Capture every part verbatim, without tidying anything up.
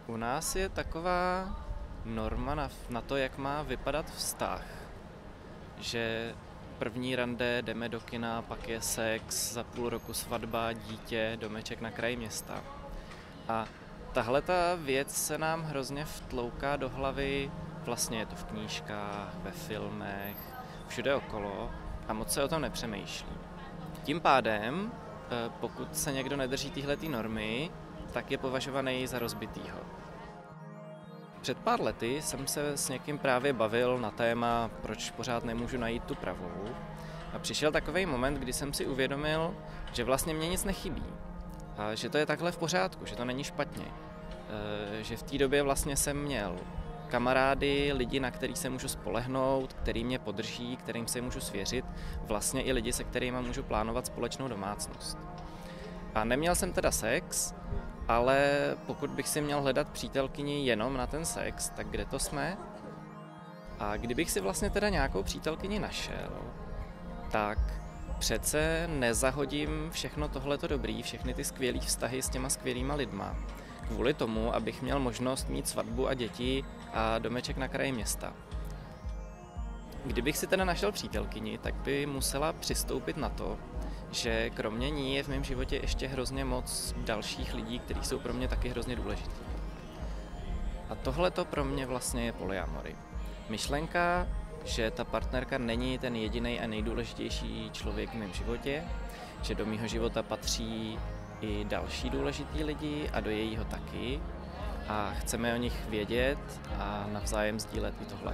U nás je taková norma na, na to, jak má vypadat vztah, že první rande jdeme do kina, pak je sex, za půl roku svatba, dítě, domeček na kraji města. A tahle ta věc se nám hrozně vtlouká do hlavy, vlastně je to v knížkách, ve filmech, všude okolo a moc se o tom nepřemýšlí. Tím pádem, pokud se někdo nedrží téhletý normy, tak je považovaný za rozbitýho. Před pár lety jsem se s někým právě bavil na téma, proč pořád nemůžu najít tu pravou. A přišel takový moment, kdy jsem si uvědomil, že vlastně mě nic nechybí. A že to je takhle v pořádku, že to není špatně. E, že v té době vlastně jsem měl kamarády, lidi, na který se můžu spolehnout, který mě podrží, kterým se můžu svěřit, vlastně i lidi, se kterými můžu plánovat společnou domácnost. A neměl jsem teda sex, ale pokud bych si měl hledat přítelkyni jenom na ten sex, tak kde to jsme? A kdybych si vlastně teda nějakou přítelkyni našel, tak přece nezahodím všechno tohleto dobrý, všechny ty skvělý vztahy s těma skvělýma lidma, kvůli tomu, abych měl možnost mít svatbu a děti a domeček na kraji města. Kdybych si teda našel přítelkyni, tak by musela přistoupit na to, že kromě ní je v mém životě ještě hrozně moc dalších lidí, kteří jsou pro mě taky hrozně důležitý. A tohle to pro mě vlastně je polyamory. Myšlenka, že ta partnerka není ten jediný a nejdůležitější člověk v mém životě, že do mého života patří i další důležitý lidi a do jejího taky a chceme o nich vědět a navzájem sdílet i tohle.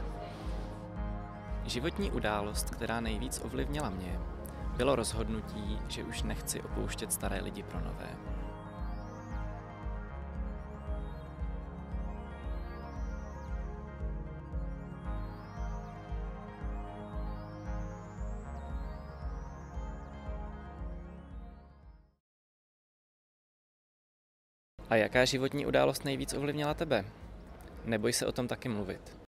Životní událost, která nejvíc ovlivnila mě, bylo rozhodnutí, že už nechci opouštět staré lidi pro nové. A jaká životní událost nejvíc ovlivnila tebe? Neboj se o tom taky mluvit.